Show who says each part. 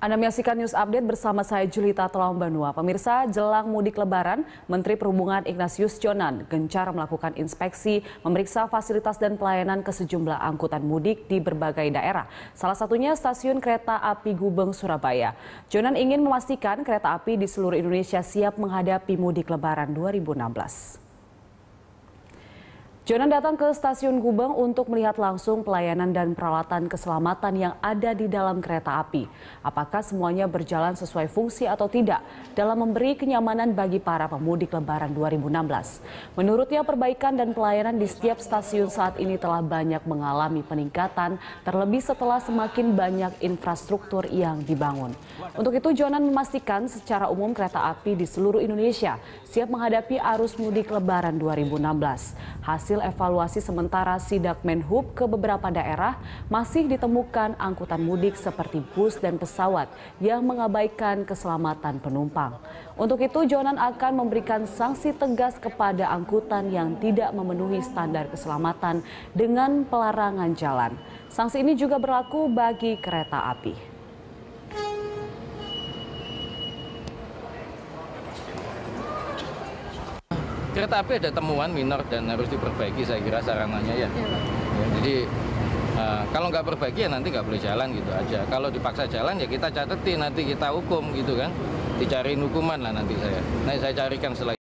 Speaker 1: Anda menyaksikan News Update bersama saya Julita Tolong-Banua. Pemirsa, jelang mudik Lebaran, Menteri Perhubungan Ignatius Jonan gencar melakukan inspeksi, memeriksa fasilitas dan pelayanan ke sejumlah angkutan mudik di berbagai daerah. Salah satunya stasiun kereta api Gubeng, Surabaya. Jonan ingin memastikan kereta api di seluruh Indonesia siap menghadapi mudik Lebaran 2016. Jonan datang ke stasiun Gubeng untuk melihat langsung pelayanan dan peralatan keselamatan yang ada di dalam kereta api. Apakah semuanya berjalan sesuai fungsi atau tidak dalam memberi kenyamanan bagi para pemudik Lebaran 2016. Menurutnya perbaikan dan pelayanan di setiap stasiun saat ini telah banyak mengalami peningkatan, terlebih setelah semakin banyak infrastruktur yang dibangun. Untuk itu Jonan memastikan secara umum kereta api di seluruh Indonesia siap menghadapi arus mudik Lebaran 2016. Hasil evaluasi sementara Sidak Menhub ke beberapa daerah masih ditemukan angkutan mudik seperti bus dan pesawat yang mengabaikan keselamatan penumpang. Untuk itu Jonan akan memberikan sanksi tegas kepada angkutan yang tidak memenuhi standar keselamatan dengan pelarangan jalan. Sanksi ini juga berlaku bagi kereta api.
Speaker 2: Kereta api ada temuan minor dan harus diperbaiki, saya kira sarananya ya. Jadi kalau nggak perbaiki ya nanti nggak boleh jalan gitu aja. Kalau dipaksa jalan ya kita catetin, nanti kita hukum gitu kan. Dicariin hukuman lah nanti saya. Nah saya carikan setelah